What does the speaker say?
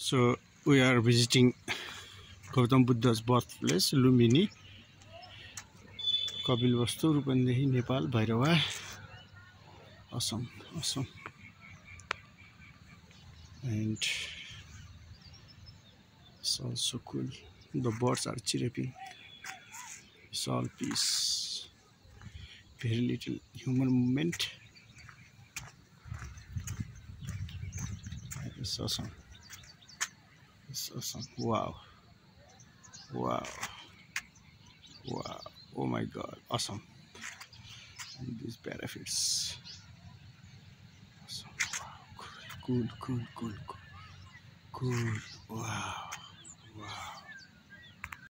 So we are visiting Gautam Buddha's birthplace, Lumbini, Kabilvastu, Rupandehi, Nepal, Bhairava. Awesome, awesome. And it's also cool. The birds are chirping. It's all peace. Very little human movement. It's awesome. It's awesome. Wow. Wow. Wow. Oh my god. Awesome. And these parapets. Awesome. Wow. Cool. Cool. Wow. Wow.